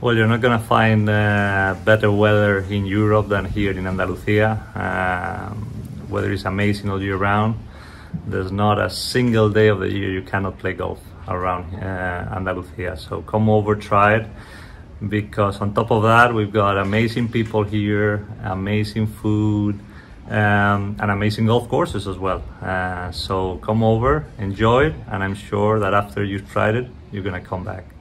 Well, you're not gonna find better weather in Europe than here in Andalusia. Weather is amazing all year round. There's not a single day of the year you cannot play golf around Andalusia. So come over, try it, because on top of that, we've got amazing people here, amazing food, and amazing golf courses as well. So come over, enjoy it, and I'm sure that after you've tried it, you're gonna come back.